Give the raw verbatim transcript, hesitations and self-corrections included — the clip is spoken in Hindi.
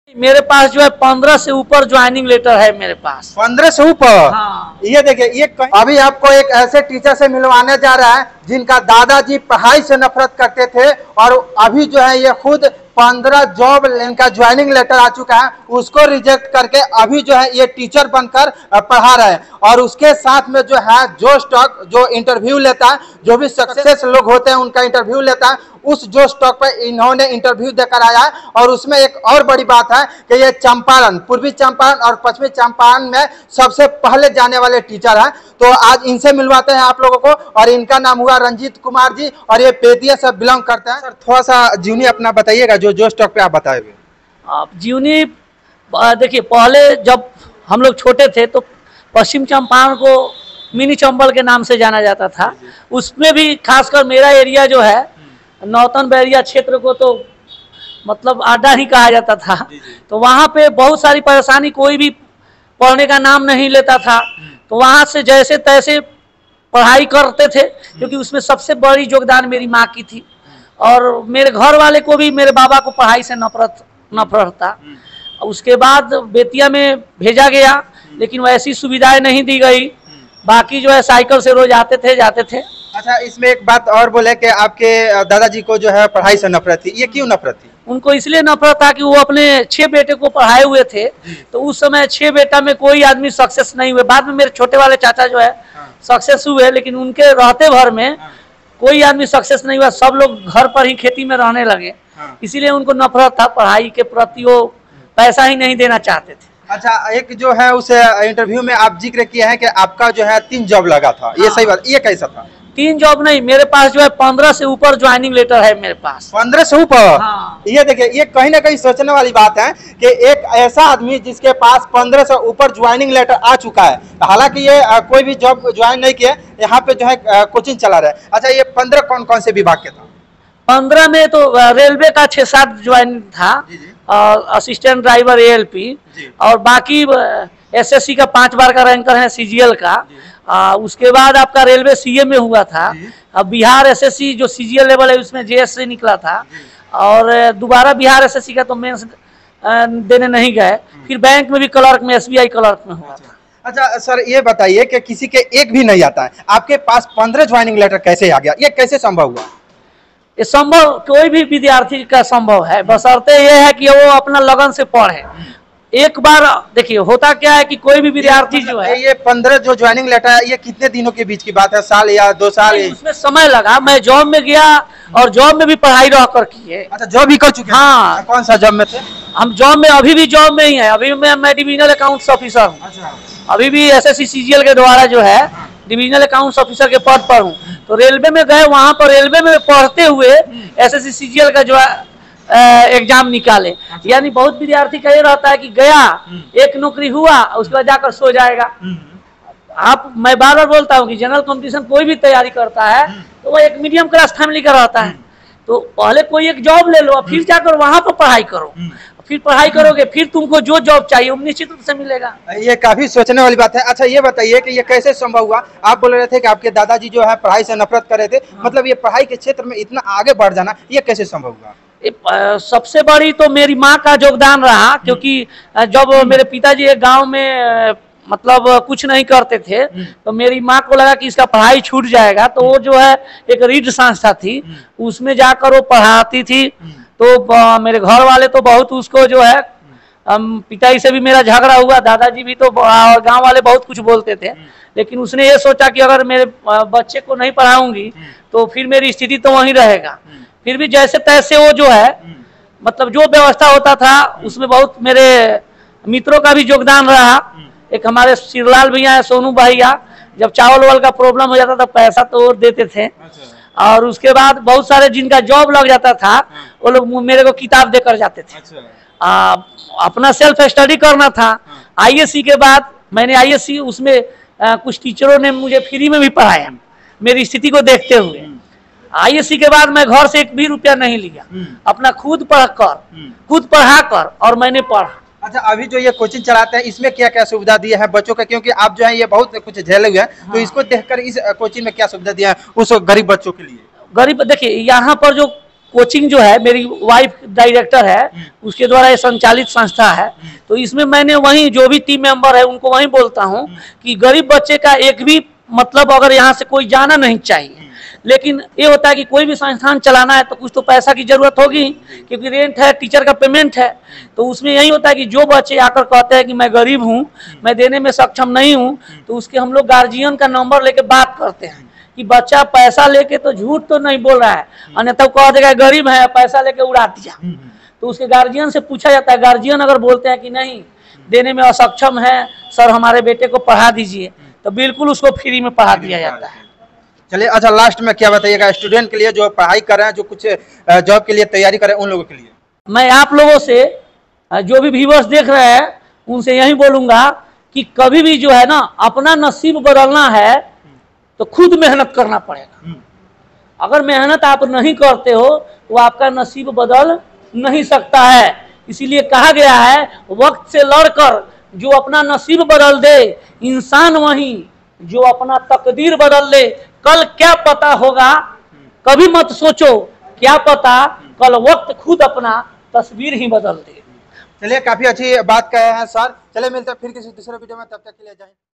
मेरे पास जो है पंद्रह से ऊपर ज्वाइनिंग लेटर है मेरे पास। पंद्रह से ऊपर? हाँ। ये देखिए, ये अभी आपको एक ऐसे टीचर से मिलवाने जा रहा है जिनका दादाजी पढ़ाई से नफरत करते थे और अभी जो है ये खुद पंद्रह जॉब इनका ज्वाइनिंग लेटर आ चुका है, उसको रिजेक्ट करके अभी जो है ये टीचर बनकर पढ़ा रहे हैं। और उसके साथ में जो है जो स्टॉक जो इंटरव्यू लेता है, जो भी सक्सेस लोग होते हैं उनका इंटरव्यू लेता है, उस जो स्टॉक पर इन्होंने इंटरव्यू देकर आया है। और उसमें एक और बड़ी बात है कि ये चंपारण, पूर्वी चंपारण और पश्चिमी चंपारण में सबसे पहले जाने वाले टीचर हैं। तो आज इनसे मिलवाते हैं आप लोगों को। और इनका नाम हुआ रंजीत कुमार जी और ये बेतिया से बिलोंग करते हैं। सर थोड़ा सा जीवनी अपना बताइएगा, जो जो स्टॉक पे आप बताए। आप जीवनी देखिए, पहले जब हम लोग छोटे थे तो पश्चिम चंपारण को मिनी चंबल के नाम से जाना जाता था। उसमें भी खासकर मेरा एरिया जो है नौतन बैरिया क्षेत्र को तो मतलब अड्डा ही कहा जाता था। तो वहाँ पे बहुत सारी परेशानी, कोई भी पढ़ने का नाम नहीं लेता था। तो वहाँ से जैसे तैसे पढ़ाई करते थे, क्योंकि उसमें सबसे बड़ी योगदान मेरी माँ की थी। और मेरे घर वाले को भी, मेरे बाबा को पढ़ाई से नफरत नफरत था। उसके बाद बेतिया में भेजा गया, लेकिन वैसी सुविधाएं नहीं दी गई। बाकी जो है साइकिल से रोज आते थे जाते थे। अच्छा, इसमें एक बात और बोले कि आपके दादाजी को जो है पढ़ाई से नफरत थी, ये क्यों नफरत थी? उनको इसलिए नफरत था कि वो अपने छह बेटे को पढ़ाए हुए थे। तो उस समय छह बेटा में कोई आदमी सक्सेस नहीं हुए। बाद में मेरे छोटे वाले चाचा जो है सक्सेस हुए, लेकिन उनके रहते भर में कोई आदमी सक्सेस नहीं हुआ। सब लोग घर पर ही खेती में रहने लगे। इसीलिए उनको नफरत था पढ़ाई के प्रति, वो पैसा ही नहीं देना चाहते थे। अच्छा, एक जो है उस इंटरव्यू में आप जिक्र किया है कि आपका जो है तीन जॉब लगा था, ये सही बात? ये कैसा था? तीन जॉब नहीं, मेरे पास जो है पंद्रह से ऊपर ज्वाइनिंग लेटर है मेरे पास। पंद्रह से ऊपर? हाँ। ये देखिए, ये कहीं ना कहीं सोचने वाली बात है कि एक ऐसा आदमी जिसके पास पंद्रह से ऊपर ज्वाइनिंग लेटर आ चुका है, हालांकि ये आ, कोई भी जॉब ज्वाइन नहीं किया, यहाँ पे जो है आ, कोचिंग चला रहा है। अच्छा, ये पंद्रह कौन कौन से विभाग के था? पंद्रह में तो रेलवे का छह सात ज्वाइन था, assistant driver A L P, और बाकी एस एस सी का पांच बार का रैंकर है, सी जी एल का। आ, उसके बाद आपका रेलवे सी ए में हुआ था। अब बिहार एस एस सी जो सी जी एल लेवल है उसमें जे एस से निकला था। और दोबारा बिहार एस एस सी का तो मेंस देने नहीं गए। फिर बैंक में भी क्लर्क में, एस बी आई क्लर्क में हुआ था। अच्छा सर, ये बताइए कि किसी के एक भी नहीं आता है, आपके पास पंद्रह ज्वाइनिंग लेटर कैसे आ गया? ये कैसे संभव हुआ? ये संभव कोई भी विद्यार्थी का संभव है, बशर्ते ये है कि वो अपना लगन से पढ़े। एक बार देखिए, होता क्या है कि कोई भी विद्यार्थी जो है, ये पंद्रह जो ज्वाइनिंग लेटर है, ये कितने दिनों के बीच की बात है? साल या दो साल? उसमें समय लगा। मैं जॉब में गया और जॉब में भी पढ़ाई रह कर की है। अच्छा, जॉब भी कर चुके हैं? हाँ। कौन सा जॉब में थे? हम जॉब में, अभी भी जॉब में ही है। अभी मैं मैं डिविजनल अकाउंट्स ऑफिसर हूँ। अच्छा। अभी भी S S C C G L के द्वारा जो है डिविजनल अकाउंट्स ऑफिसर के पद पर हूँ। तो रेलवे में गए, वहाँ पर रेलवे में पढ़ते हुए S S C C G L का जो है एग्जाम निकाले। यानी बहुत विद्यार्थी का ये रहता है कि गया, एक नौकरी हुआ, उसके बाद जाकर सो जाएगा। आप, मैं बार बार बोलता हूँ कि जनरल कंपटीशन कोई भी तैयारी करता है तो वो एक मीडियम क्लास फैमिली का रहता है। तो पहले कोई एक जॉब ले लो, फिर जाकर वहां पर पढ़ाई करो। फिर पढ़ाई करोगे, फिर तुमको जो जॉब चाहिए वो निश्चित रूप से मिलेगा। ये काफी सोचने वाली बात है। अच्छा, ये बताइए कि ये कैसे संभव हुआ? आप बोल रहे थे कि आपके दादाजी जो है पढ़ाई से नफरत कर रहे थे, मतलब ये पढ़ाई के क्षेत्र में इतना आगे बढ़ जाना, ये कैसे संभव हुआ? सबसे बड़ी तो मेरी माँ का योगदान रहा, क्योंकि जब मेरे पिताजी एक गांव में मतलब कुछ नहीं करते थे, तो मेरी माँ को लगा कि इसका पढ़ाई छूट जाएगा। तो वो जो है एक रीड संस्था थी, उसमें जाकर वो पढ़ाती थी। तो मेरे घर वाले तो बहुत उसको जो है, पिताजी से भी मेरा झगड़ा हुआ, दादाजी भी, तो गांव वाले बहुत कुछ बोलते थे। लेकिन उसने ये सोचा कि अगर मेरे बच्चे को नहीं पढ़ाऊंगी तो फिर मेरी स्थिति तो वहीं रहेगा। फिर भी जैसे तैसे वो जो है, मतलब जो व्यवस्था होता था उसमें बहुत मेरे मित्रों का भी योगदान रहा। एक हमारे सिरलाल भैया है, सोनू भैया, जब चावल वावल का प्रॉब्लम हो जाता था पैसा तो वो देते थे। और उसके बाद बहुत सारे जिनका जॉब लग जाता था वो लोग मेरे को किताब देकर जाते थे। आ, अपना सेल्फ स्टडी करना था। आई एस सी के बाद मैंने आई एस सी, उसमें आ, कुछ टीचरों ने मुझे फ्री में भी पढ़ाया मेरी स्थिति को देखते हुए। आई एस सी के बाद मैं घर से एक भी रुपया नहीं लिया, अपना खुद पढ़ कर, खुद पढ़ा कर, और मैंने पढ़ा। अच्छा, अभी जो ये कोचिंग चलाते हैं इसमें क्या क्या सुविधा दी है बच्चों का? क्योंकि आप जो है ये बहुत कुछ झेले हुए हैं। हाँ। तो इसको देखकर इस कोचिंग में क्या सुविधा दिया है उस गरीब बच्चों के लिए? गरीब, देखिए यहाँ पर जो कोचिंग जो है, मेरी वाइफ डायरेक्टर है, उसके द्वारा ये संचालित संस्था है। तो इसमें मैंने वहीं जो भी टीम मेंबर है उनको वहीं बोलता हूँ कि गरीब बच्चे का एक भी मतलब अगर यहाँ से कोई जाना नहीं चाहिए। लेकिन ये होता है कि कोई भी संस्थान चलाना है तो कुछ तो पैसा की जरूरत होगी, क्योंकि रेंट है, टीचर का पेमेंट है। तो उसमें यही होता है कि जो बच्चे आकर कहते हैं कि मैं गरीब हूँ, मैं देने में सक्षम नहीं हूँ, तो उसके हम लोग गार्जियन का नंबर लेके बात करते हैं कि बच्चा पैसा लेके तो झूठ तो नहीं बोल रहा है, अन्यथा कह देगा गरीब है पैसा लेके उड़ा दिया। तो उसके गार्जियन से पूछा जाता है, गार्जियन अगर बोलते हैं कि नहीं देने में असक्षम है, सर हमारे बेटे को पढ़ा दीजिए, तो बिल्कुल उसको फ्री में पढ़ा दिया जाता है। चलिए, अच्छा लास्ट में क्या बताइएगा स्टूडेंट के लिए जो पढ़ाई कर रहे हैं, जो कुछ जॉब के लिए तैयारी कर रहे हैं, उन लोगों के लिए? मैं आप लोगों से, जो भी व्यूअर्स देख रहे हैं, उनसे यही बोलूंगा कि कभी भी जो है ना, अपना नसीब बदलना है तो खुद मेहनत करना पड़ेगा। अगर मेहनत आप नहीं करते हो तो आपका नसीब बदल नहीं सकता है। इसीलिए कहा गया है, वक्त से लड़कर जो अपना नसीब बदल दे, इंसान वही जो अपना तकदीर बदल ले। कल क्या पता होगा, कभी मत सोचो, क्या पता कल वक्त खुद अपना तस्वीर ही बदल दे। चलिए, काफी अच्छी बात कहे हैं सर। चलिए मिलते हैं फिर किसी दूसरे वीडियो में, तब तक के लिए जय हिंद।